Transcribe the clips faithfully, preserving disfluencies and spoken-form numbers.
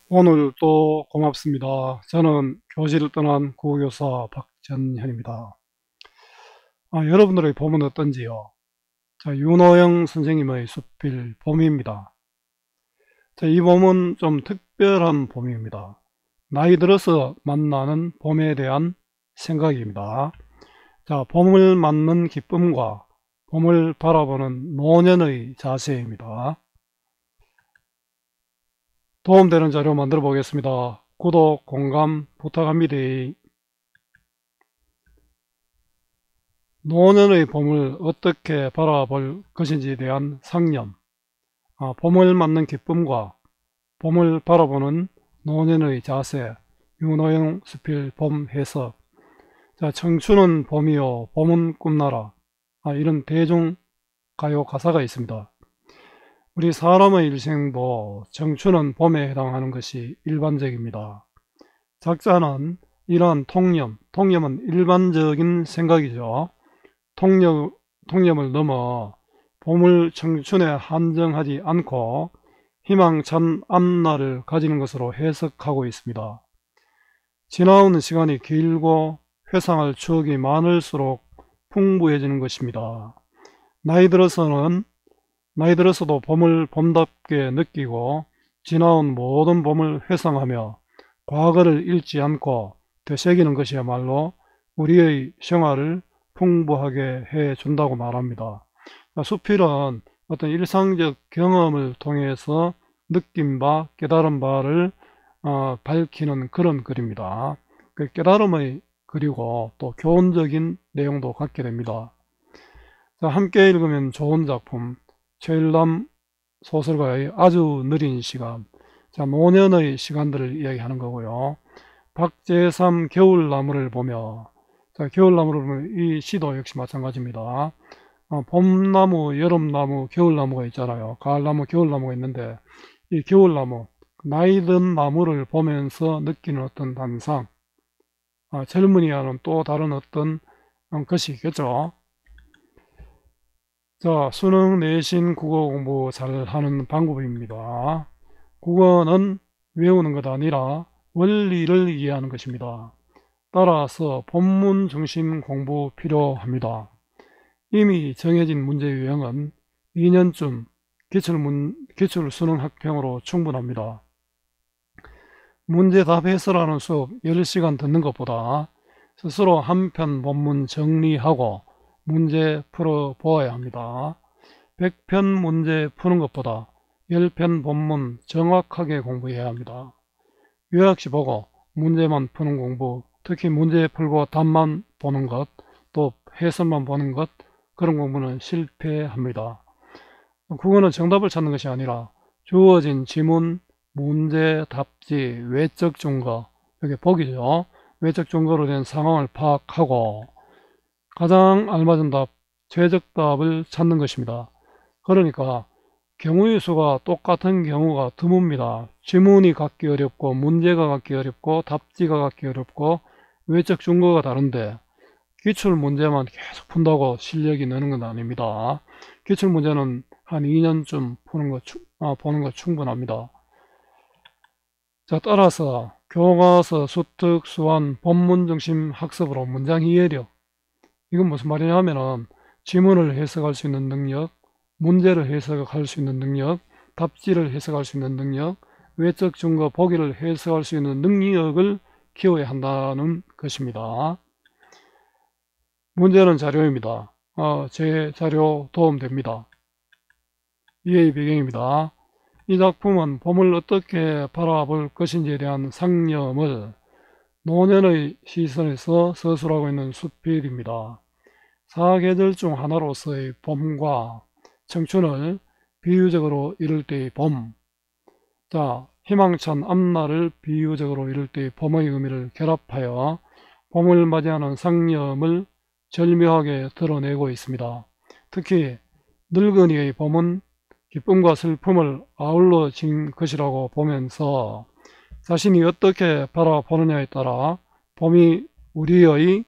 오늘도 고맙습니다. 저는 교실을 떠난 국어교사 박전현입니다. 아, 여러분들의 봄은 어떤지요? 자, 윤호영 선생님의 수필 봄입니다. 자, 이 봄은 좀 특별한 봄입니다. 나이 들어서 만나는 봄에 대한 생각입니다. 자, 봄을 맞는 기쁨과 봄을 바라보는 노년의 자세입니다. 도움되는 자료 만들어 보겠습니다. 구독, 공감 부탁합니다. 노년의 봄을 어떻게 바라볼 것인지에 대한 상념, 아, 봄을 맞는 기쁨과 봄을 바라보는 노년의 자세, 윤호영 수필 봄 해석. 자, 청춘은 봄이요 봄은 꿈나라, 아, 이런 대중 가요 가사가 있습니다. 우리 사람의 일생도 청춘은 봄에 해당하는 것이 일반적입니다. 작자는 이러한 통념, 통념은 일반적인 생각이죠. 통념, 통념을 넘어 봄을 청춘에 한정하지 않고 희망찬 앞날을 가지는 것으로 해석하고 있습니다. 지나오는 시간이 길고 회상할 추억이 많을수록 풍부해지는 것입니다. 나이 들어서는 나이 들어서도 봄을 봄답게 느끼고 지나온 모든 봄을 회상하며 과거를 잃지 않고 되새기는 것이야말로 우리의 생활을 풍부하게 해준다고 말합니다. 수필은 어떤 일상적 경험을 통해서 느낀 바, 깨달은 바를 어, 밝히는 그런 글입니다. 그 깨달음의 글이고 또 교훈적인 내용도 갖게 됩니다. 자, 함께 읽으면 좋은 작품, 최일남 소설가의 아주 느린 시간, 자, 노년의 시간들을 이야기하는 거고요. 박제삼 겨울나무를 보며, 자, 겨울나무를 보면 이 시도 역시 마찬가지입니다. 어, 봄나무, 여름나무, 겨울나무가 있잖아요. 가을나무, 겨울나무가 있는데 이 겨울나무, 나이 든 나무를 보면서 느끼는 어떤 단상, 아, 젊은이와는 또 다른 어떤 어, 것이 있겠죠. 자, 수능, 내신, 국어 공부 잘하는 방법입니다. 국어는 외우는 것 아니라 원리를 이해하는 것입니다. 따라서 본문 중심 공부 필요합니다. 이미 정해진 문제 유형은 이 년쯤 기출문, 기출 수능 학평으로 충분합니다. 문제 답 해설하는 수업 열 시간 듣는 것보다 스스로 한 편 본문 정리하고 문제 풀어 보아야 합니다. 백 편 문제 푸는 것보다 십 편 본문 정확하게 공부해야 합니다. 요약시 보고 문제만 푸는 공부, 특히 문제 풀고 답만 보는 것, 또 해설만 보는 것, 그런 공부는 실패합니다. 국어는 정답을 찾는 것이 아니라 주어진 지문, 문제, 답지, 외적 증거, 여기 보기죠. 외적 증거로 된 상황을 파악하고 가장 알맞은 답, 최적 답을 찾는 것입니다. 그러니까 경우의 수가 똑같은 경우가 드뭅니다. 지문이 갖기 어렵고 문제가 갖기 어렵고 답지가 갖기 어렵고 외적 증거가 다른데 기출 문제만 계속 푼다고 실력이 느는 건 아닙니다. 기출 문제는 한 이 년쯤 푸는 거, 아, 보는 거 충분합니다. 자, 따라서 교과서, 수특, 수완, 본문 중심 학습으로 문장 이해력, 이건 무슨 말이냐 하면은 지문을 해석할 수 있는 능력, 문제를 해석할 수 있는 능력, 답지를 해석할 수 있는 능력, 외적 증거 보기를 해석할 수 있는 능력을 키워야 한다는 것입니다. 문제는 자료입니다. 어, 제 자료 도움됩니다. 이해의 배경입니다. 이 작품은 봄을 어떻게 바라볼 것인지에 대한 상념을 노년의 시선에서 서술하고 있는 수필입니다. 사계절 중 하나로서의 봄과 청춘을 비유적으로 이룰 때의 봄, 자, 희망찬 앞날을 비유적으로 이룰 때의 봄의 의미를 결합하여 봄을 맞이하는 상념을 절묘하게 드러내고 있습니다. 특히 늙은이의 봄은 기쁨과 슬픔을 아울러 진 것이라고 보면서 자신이 어떻게 바라보느냐에 따라 봄이 우리의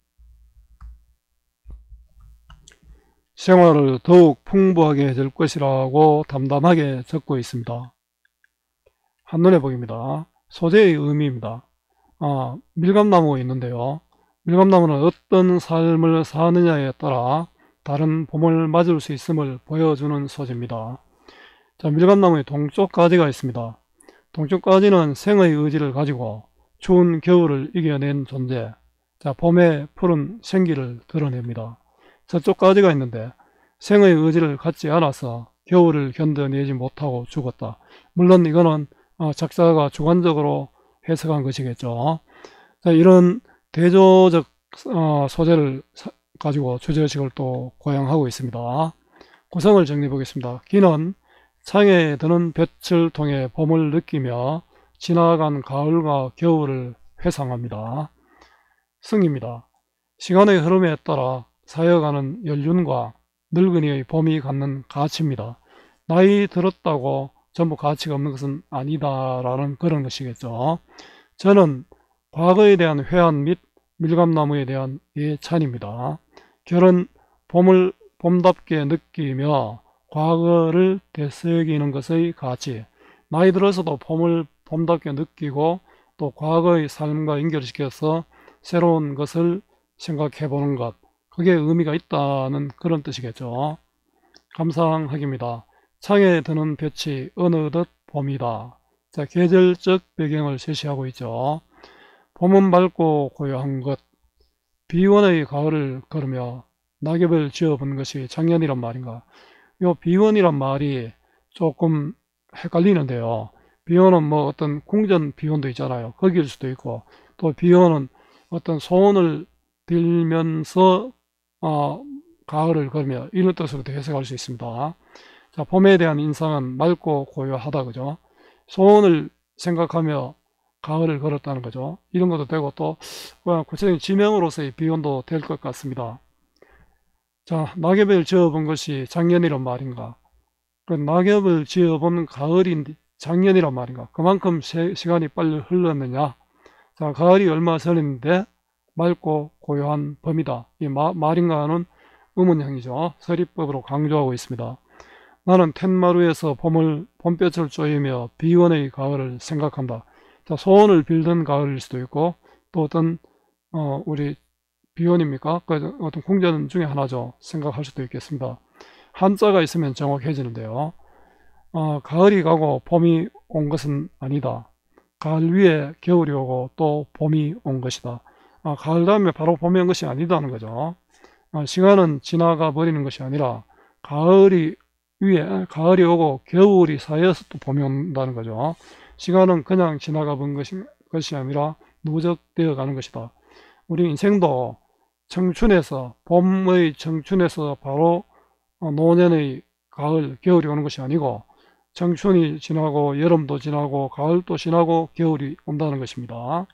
생활을 더욱 풍부하게 해줄 것이라고 담담하게 적고 있습니다. 한눈에 보입니다. 소재의 의미입니다. 아, 밀감나무가 있는데요. 밀감나무는 어떤 삶을 사느냐에 따라 다른 봄을 맞을 수 있음을 보여주는 소재입니다. 자, 밀감나무의 동쪽 가지가 있습니다. 동쪽 가지는 생의 의지를 가지고 추운 겨울을 이겨낸 존재. 자, 봄의 푸른 생기를 드러냅니다. 저쪽 가지가 있는데 생의 의지를 갖지 않아서 겨울을 견뎌내지 못하고 죽었다. 물론 이거는 작자가 주관적으로 해석한 것이겠죠. 자, 이런 대조적 소재를 가지고 주제의식을 또 고양하고 있습니다. 구성을 정리해 보겠습니다. 기는 창에 드는 빛을 통해 봄을 느끼며 지나간 가을과 겨울을 회상합니다. 승입니다. 시간의 흐름에 따라 사여가는 연륜과 늙은이의 봄이 갖는 가치입니다. 나이 들었다고 전부 가치가 없는 것은 아니다라는 그런 것이겠죠. 저는 과거에 대한 회한 및 밀감나무에 대한 예찬입니다. 결은 봄을 봄답게 느끼며 과거를 되새기는 것의 가치. 나이 들어서도 봄을 봄답게 느끼고 또 과거의 삶과 연결시켜서 새로운 것을 생각해 보는 것. 그게 의미가 있다는 그런 뜻이겠죠. 감상하기입니다. 창에 드는 빛이 어느덧 봄이다. 자, 계절적 배경을 제시하고 있죠. 봄은 맑고 고요한 것, 비원의 가을을 걸으며 낙엽을 지어본 것이 작년이란 말인가. 요 비원이란 말이 조금 헷갈리는데요. 비원은 뭐 어떤 궁전 비원도 있잖아요. 거기일 수도 있고, 또 비원은 어떤 소원을 빌면서 어, 가을을 걸으며 이런 뜻으로도 해석할 수 있습니다. 자, 봄에 대한 인상은 맑고 고요하다, 그죠? 소원을 생각하며 가을을 걸었다는 거죠. 이런 것도 되고 또 구체적인 지명으로서의 비원도 될 것 같습니다. 자, 낙엽을 지어본 것이 작년이란 말인가? 그 낙엽을 지어본 가을이 작년이란 말인가? 그만큼 세, 시간이 빨리 흘렀느냐? 자, 가을이 얼마 전인데 맑고 고요한 봄이다. 이 마, 말인가는 의문형이죠. 서리법으로 강조하고 있습니다. 나는 텐마루에서 봄을 봄볕을 쪼이며 비원의 가을을 생각한다. 자, 소원을 빌던 가을일 수도 있고 또 어떤 어, 우리 비원입니까? 그 어떤 궁전 중에 하나죠. 생각할 수도 있겠습니다. 한자가 있으면 정확해지는데요. 어, 가을이 가고 봄이 온 것은 아니다. 가을 위에 겨울이 오고 또 봄이 온 것이다. 어, 가을 다음에 바로 봄이 온 것이 아니다는 거죠. 어, 시간은 지나가 버리는 것이 아니라 가을이 위에 가을이 오고 겨울이 쌓여서 또 봄이 온다는 거죠. 시간은 그냥 지나가 본 것이, 것이 아니라 누적되어 가는 것이다. 우리 인생도 청춘에서 봄의 청춘에서 바로 노년의 가을, 겨울이 오는 것이 아니고 청춘이 지나고 여름도 지나고 가을도 지나고 겨울이 온다는 것입니다.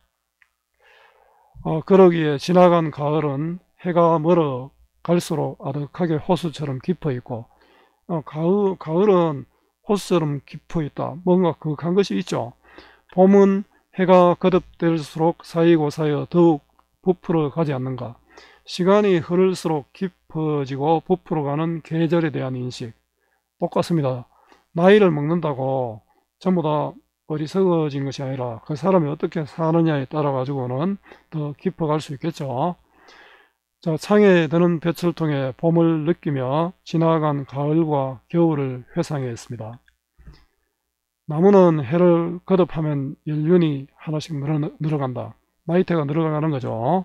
어, 그러기에 지나간 가을은 해가 멀어 갈수록 아득하게 호수처럼 깊어 있고 어, 가을, 가을은 호수처럼 깊어 있다. 뭔가 그한 것이 있죠. 봄은 해가 거듭될수록 쌓이고 쌓여 더욱 부풀어 가지 않는가. 시간이 흐를수록 깊어지고 부풀어가는 계절에 대한 인식 똑같습니다. 나이를 먹는다고 전부 다 어리석어진 것이 아니라 그 사람이 어떻게 사느냐에 따라 가지고는 더 깊어갈 수 있겠죠. 자, 창에 드는 빛을 통해 봄을 느끼며 지나간 가을과 겨울을 회상했습니다. 나무는 해를 거듭하면 연륜이 하나씩 늘어, 늘어간다. 나이테가 늘어가는 거죠.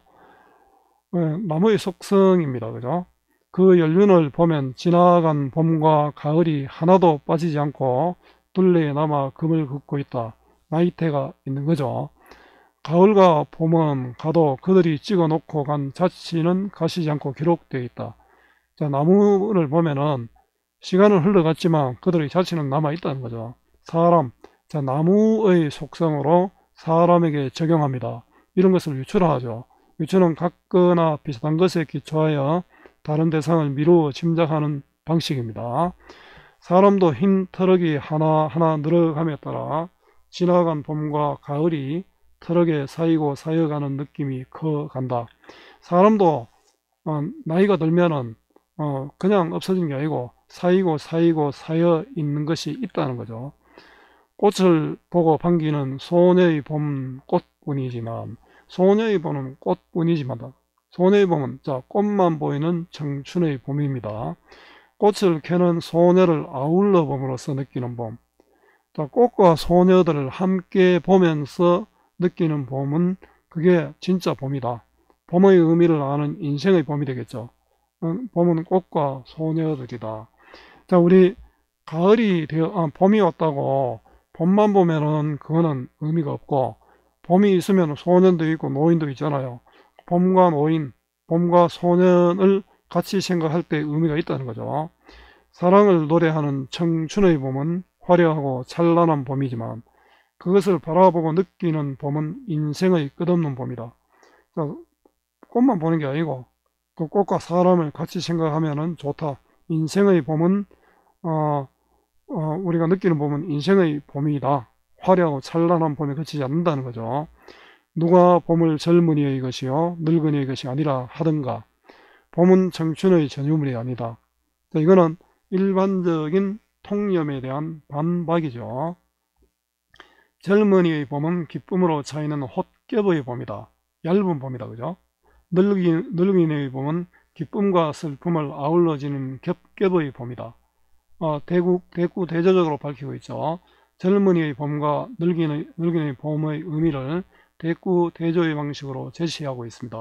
나무의 속성입니다. 그죠? 그 연륜을 보면 지나간 봄과 가을이 하나도 빠지지 않고 둘레에 남아 금을 긋고 있다. 나이테가 있는 거죠. 가을과 봄은 가도 그들이 찍어 놓고 간 자취는 가시지 않고 기록되어 있다. 자, 나무를 보면은 시간은 흘러갔지만 그들의 자취는 남아 있다는 거죠. 사람, 자, 나무의 속성으로 사람에게 적용합니다. 이런 것을 유추하죠. 유추는 같거나 비슷한 것에 기초하여 다른 대상을 미루어 짐작하는 방식입니다. 사람도 흰 트럭이 하나하나 늘어감에 따라 지나간 봄과 가을이 트럭에 쌓이고 쌓여가는 느낌이 커간다. 사람도 어, 나이가 들면은 어, 그냥 없어지는 게 아니고 쌓이고 쌓이고 쌓여 있는 것이 있다는 거죠. 꽃을 보고 반기는 소녀의 봄 꽃뿐이지만 소녀의 봄은 꽃뿐이지만 소녀의 봄은 자 꽃만 보이는 청춘의 봄입니다. 꽃을 캐는 소녀를 아울러 봄으로써 느끼는 봄. 자, 꽃과 소녀들을 함께 보면서 느끼는 봄은 그게 진짜 봄이다. 봄의 의미를 아는 인생의 봄이 되겠죠. 봄은 꽃과 소녀들이다. 자, 우리 가을이 되어 아, 봄이 왔다고 봄만 보면은 그거는 의미가 없고, 봄이 있으면 소년도 있고 노인도 있잖아요. 봄과 노인, 봄과 소년을 같이 생각할 때 의미가 있다는 거죠. 사랑을 노래하는 청춘의 봄은 화려하고 찬란한 봄이지만 그것을 바라보고 느끼는 봄은 인생의 끝없는 봄이다. 자, 꽃만 보는 게 아니고 그 꽃과 사람을 같이 생각하면 좋다. 인생의 봄은 어, 어, 우리가 느끼는 봄은 인생의 봄이다. 화려하고 찬란한 봄에 그치지 않는다는 거죠. 누가 봄을 젊은이의 것이요 늙은이의 것이 아니라 하든가. 봄은 청춘의 전유물이 아니다. 자, 이거는 일반적인 통념에 대한 반박이죠. 젊은이의 봄은 기쁨으로 차이는 헛겹의 봄이다. 얇은 봄이다. 그죠? 늙은, 늙은이의 봄은 기쁨과 슬픔을 아울러지는 겹겹의 봄이다. 어, 대국, 대구 대조적으로 밝히고 있죠. 젊은이의 봄과 늙은이의, 늙은이의 봄의 의미를 대구 대조의 방식으로 제시하고 있습니다.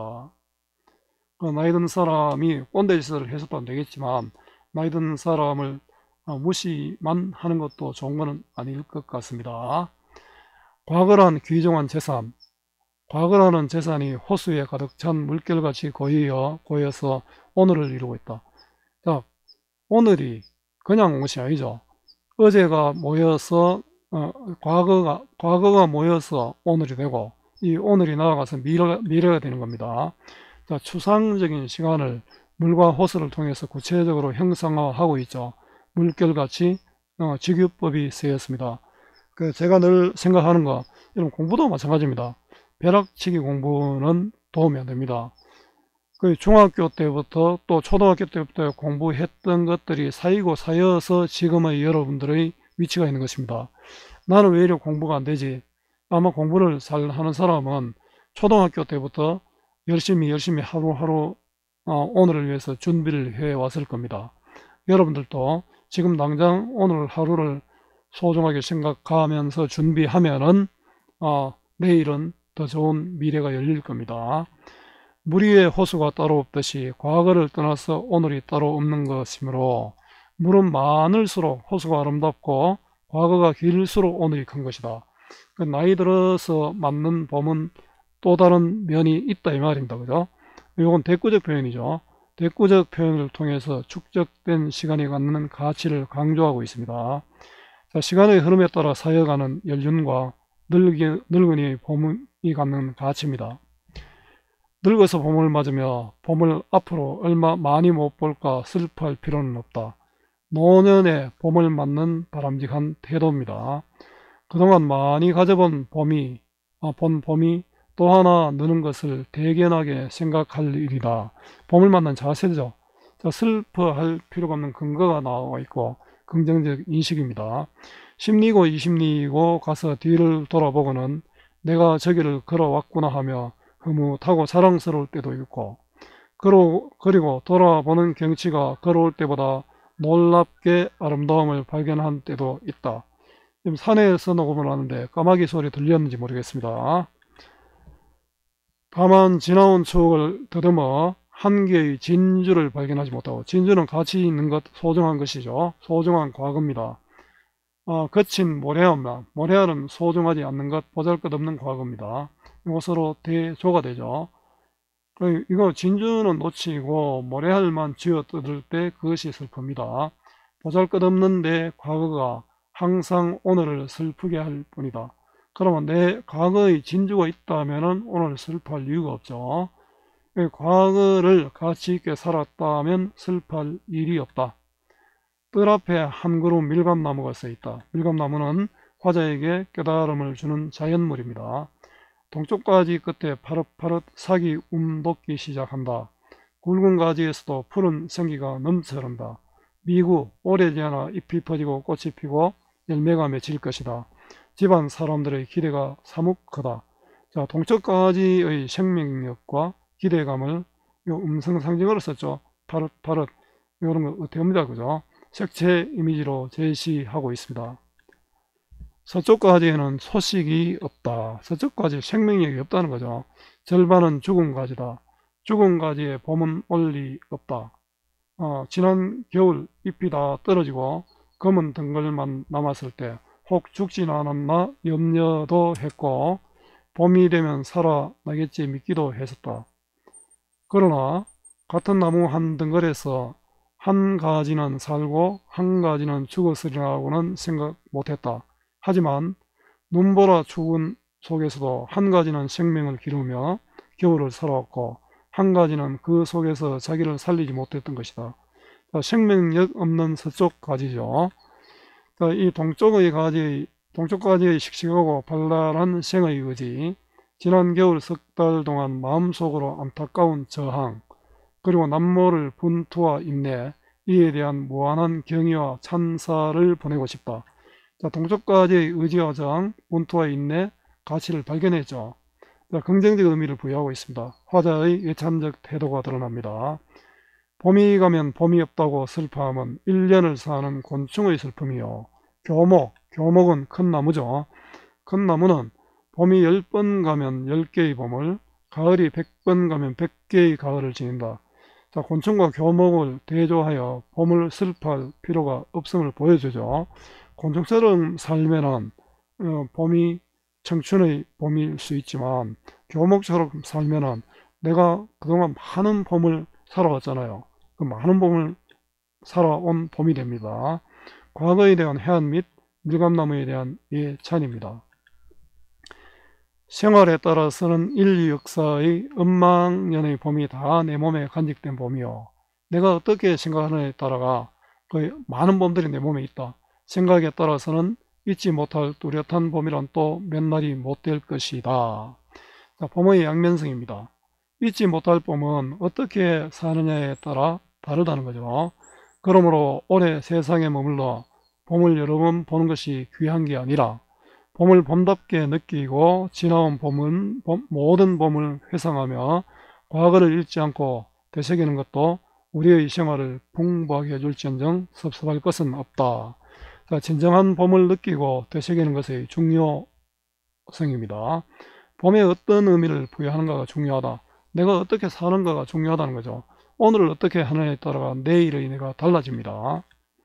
어, 나이 든 사람이 꼰대짓을 해서도 되겠지만 나이 든 사람을 어, 무시만 하는 것도 좋은 것은 아닐 것 같습니다. 과거란 귀중한 재산, 과거라는 재산이 호수에 가득 찬 물결같이 고여, 고여서 오늘을 이루고 있다. 자, 오늘이 그냥 것이 아니죠. 어제가 모여서 어, 과거가 과거가 모여서 오늘이 되고 이 오늘이 나아가서 미래가, 미래가 되는 겁니다. 자, 추상적인 시간을 물과 호수를 통해서 구체적으로 형상화하고 있죠. 물결같이 어, 직유법이 쓰였습니다. 그 제가 늘 생각하는 거, 이런 공부도 마찬가지입니다. 벼락치기 공부는 도움이 안 됩니다. 그 중학교 때부터 또 초등학교 때부터 공부했던 것들이 쌓이고 쌓여서 지금의 여러분들의 위치가 있는 것입니다. 나는 왜 이렇게 공부가 안 되지? 아마 공부를 잘 하는 사람은 초등학교 때부터 열심히 열심히 하루하루 어, 오늘을 위해서 준비를 해왔을 겁니다. 여러분들도 지금 당장 오늘 하루를 소중하게 생각하면서 준비하면은 어, 내일은 더 좋은 미래가 열릴 겁니다. 물 위에 호수가 따로 없듯이 과거를 떠나서 오늘이 따로 없는 것이므로 물은 많을수록 호수가 아름답고 과거가 길수록 오늘이 큰 것이다. 나이 들어서 맞는 봄은 또 다른 면이 있다 이 말입니다. 그죠? 이건 대꾸적 표현이죠. 대꾸적 표현을 통해서 축적된 시간이 갖는 가치를 강조하고 있습니다. 자, 시간의 흐름에 따라 쌓여가는 연륜과 늙이, 늙은이의 봄이 갖는 가치입니다. 늙어서 봄을 맞으며 봄을 앞으로 얼마 많이 못 볼까 슬퍼할 필요는 없다. 노년에 봄을 맞는 바람직한 태도입니다. 그동안 많이 가져본 봄이, 아, 본 봄이 또 하나 느는 것을 대견하게 생각할 일이다. 봄을 맞는 자세죠. 자, 슬퍼할 필요가 없는 근거가 나와 있고 긍정적 인식입니다. 십리고 이십리고 가서 뒤를 돌아보고는 내가 저기를 걸어왔구나 하며 흐뭇하고 자랑스러울 때도 있고, 그리고 돌아보는 경치가 걸어올 때보다 놀랍게 아름다움을 발견한 때도 있다. 지금 산에서 녹음을 하는데 까마귀 소리 들렸는지 모르겠습니다. 다만 지나온 추억을 더듬어 한 개의 진주를 발견하지 못하고, 진주는 가치 있는 것, 소중한 것이죠. 소중한 과거입니다. 어, 거친 모래알만, 모래알은 소중하지 않는 것, 보잘것없는 과거입니다. 이것으로 대조가 되죠. 이거 진주는 놓치고 모래알만 쥐어 뜯을 때 그것이 슬픕니다. 보잘것없는 내 과거가 항상 오늘을 슬프게 할 뿐이다. 그러면 내 과거의 진주가 있다면 오늘 슬퍼할 이유가 없죠. 과거를 가치 있게 살았다면 슬퍼할 일이 없다. 뜰 앞에 한 그루 밀감나무가 서 있다. 밀감나무는 화자에게 깨달음을 주는 자연물입니다. 동쪽 가지 끝에 파릇파릇 삭이 움돋기 시작한다. 굵은 가지에서도 푸른 생기가 넘쳐 흐른다. 미구 오래지 않아 잎이 퍼지고 꽃이 피고 열매가 맺힐 것이다. 집안 사람들의 기대가 사뭇 크다. 자, 동쪽까지의 생명력과 기대감을 요 음성 상징어로 썼죠. 파릇 파릇 이런 거 어떻게 합니다. 그죠? 색채 이미지로 제시하고 있습니다. 서쪽까지에는 소식이 없다. 서쪽까지 생명력이 없다는 거죠. 절반은 죽은 가지다. 죽은 가지에 봄은 올 리 없다. 어, 지난 겨울 잎이 다 떨어지고 검은 덩굴만 남았을 때 혹 죽진 않았나 염려도 했고 봄이 되면 살아나겠지 믿기도 했었다. 그러나 같은 나무 한 덩굴에서 한 가지는 살고 한 가지는 죽었으리라고는 생각 못했다. 하지만 눈보라 추운 속에서도 한 가지는 생명을 기르며 겨울을 살아왔고 한 가지는 그 속에서 자기를 살리지 못했던 것이다. 자, 생명력 없는 서쪽 가지죠. 자, 이 동쪽의 가지, 동쪽 가지의 씩씩하고 발랄한 생의 의지, 지난 겨울 석 달 동안 마음속으로 안타까운 저항, 그리고 남모를 분투와 인내, 이에 대한 무한한 경의와 찬사를 보내고 싶다. 자, 동쪽까지의 의지와 저항, 분투와 인내, 가치를 발견했죠. 자, 긍정적 의미를 부여하고 있습니다. 화자의 예찬적 태도가 드러납니다. 봄이 가면 봄이 없다고 슬퍼함은 일 년을 사는 곤충의 슬픔이요. 교목, 교목은 큰 나무죠. 큰 나무는 봄이 열 번 가면 열 개의 봄을, 가을이 백 번 가면 백 개의 가을을 지닌다. 자, 곤충과 교목을 대조하여 봄을 슬퍼할 필요가 없음을 보여주죠. 곤충처럼 살면은 어, 봄이 청춘의 봄일 수 있지만 교목처럼 살면은 내가 그동안 많은 봄을 살아왔잖아요. 그 많은 봄을 살아온 봄이 됩니다. 과거에 대한 해안 및 밀감나무에 대한 예찬입니다. 생활에 따라서는 인류 역사의 엄만 년의 봄이 다 내 몸에 간직된 봄이요. 내가 어떻게 생각하느냐에 따라가 그 많은 봄들이 내 몸에 있다. 생각에 따라서는 잊지 못할 뚜렷한 봄이란 또 몇 날이 못 될 것이다. 자, 봄의 양면성입니다. 잊지 못할 봄은 어떻게 사느냐에 따라 다르다는 거죠. 그러므로 올해 세상에 머물러 봄을 여러 번 보는 것이 귀한 게 아니라 봄을 봄답게 느끼고 지나온 봄은 봄, 모든 봄을 회상하며 과거를 잊지 않고 되새기는 것도 우리의 생활을 풍부하게 해줄지언정 섭섭할 것은 없다. 자, 진정한 봄을 느끼고 되새기는 것의 중요성입니다. 봄에 어떤 의미를 부여하는가가 중요하다. 내가 어떻게 사는가가 중요하다는 거죠. 오늘을 어떻게 하느냐에 따라 내일의 내가 달라집니다.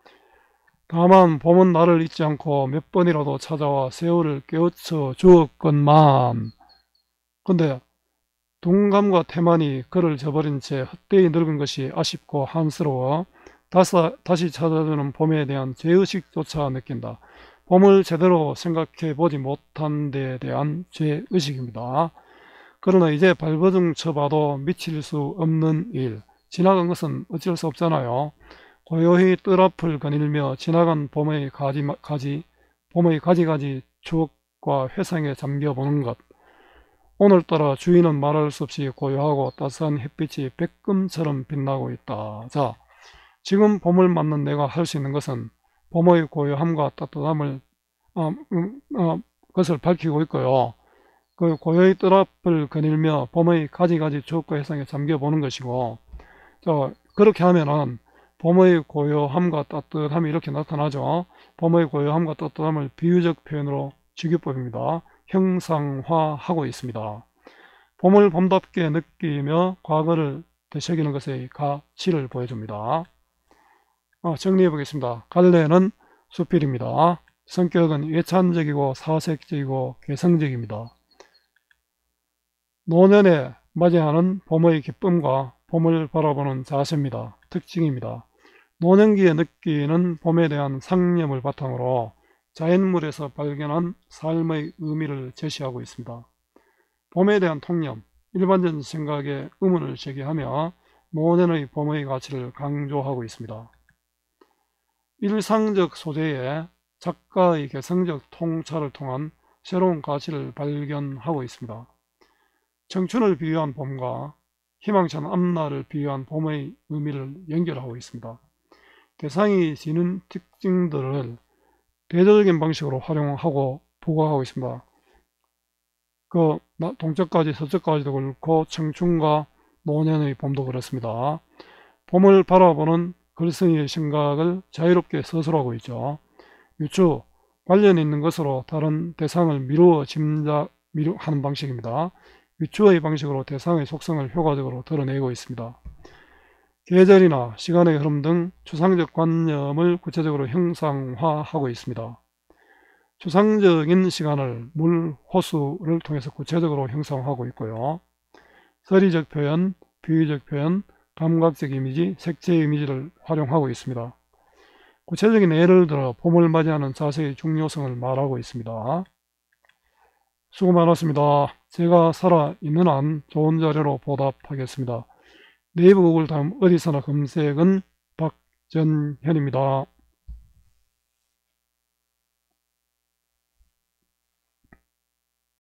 다만 봄은 나를 잊지 않고 몇 번이라도 찾아와 세월을 깨우쳐 주었건만, 근데 동감과 태만이 그를 저버린 채 헛되이 늙은 것이 아쉽고 한스러워 다시 찾아주는 봄에 대한 죄의식조차 느낀다. 봄을 제대로 생각해 보지 못한 데 대한 죄의식입니다. 그러나 이제 발버둥 쳐봐도 미칠 수 없는 일, 지나간 것은 어쩔 수 없잖아요. 고요히 뜰 앞을 거닐며 지나간 봄의 가지, 가지, 봄의 가지가지 추억과 회상에 잠겨보는 것. 오늘따라 주위는 말할 수 없이 고요하고 따스한 햇빛이 백금처럼 빛나고 있다. 자, 지금 봄을 맞는 내가 할 수 있는 것은 봄의 고요함과 따뜻함을 어, 음, 어, 것을 밝히고 있고요. 그 고요히 뜰 앞을 거닐며 봄의 가지가지 추억과 회상에 잠겨보는 것이고, 자, 그렇게 하면은 봄의 고요함과 따뜻함이 이렇게 나타나죠. 봄의 고요함과 따뜻함을 비유적 표현으로 직유법입니다. 형상화하고 있습니다. 봄을 봄답게 느끼며 과거를 되새기는 것의 가치를 보여줍니다. 어, 정리해 보겠습니다. 갈래는 수필입니다. 성격은 예찬적이고 사색적이고 개성적입니다. 노년에 맞이하는 봄의 기쁨과 봄을 바라보는 자세입니다. 특징입니다. 노년기에 느끼는 봄에 대한 상념을 바탕으로 자연물에서 발견한 삶의 의미를 제시하고 있습니다. 봄에 대한 통념, 일반적인 생각에 의문을 제기하며 노년의 봄의 가치를 강조하고 있습니다. 일상적 소재에 작가의 개성적 통찰을 통한 새로운 가치를 발견하고 있습니다. 청춘을 비유한 봄과 희망찬 앞날을 비유한 봄의 의미를 연결하고 있습니다. 대상이 지닌 특징들을 대조적인 방식으로 활용하고 부각하고 있습니다. 그 동쪽까지 서쪽까지도 그렇고 청춘과 노년의 봄도 그렇습니다. 봄을 바라보는 글쓴이의 생각을 자유롭게 서술하고 있죠. 유추, 관련 있는 것으로 다른 대상을 미루어 짐작, 미루하는 방식입니다. 유추의 방식으로 대상의 속성을 효과적으로 드러내고 있습니다. 계절이나 시간의 흐름 등 추상적 관념을 구체적으로 형상화하고 있습니다. 추상적인 시간을 물, 호수를 통해서 구체적으로 형성하고 있고요. 서리적 표현, 비유적 표현, 감각적 이미지, 색채 이미지를 활용하고 있습니다. 구체적인 예를 들어 봄을 맞이하는 자세의 중요성을 말하고 있습니다. 수고 많았습니다. 제가 살아있는 한 좋은 자료로 보답하겠습니다. 네이버 구글 다음 어디서나 검색은 박전현입니다.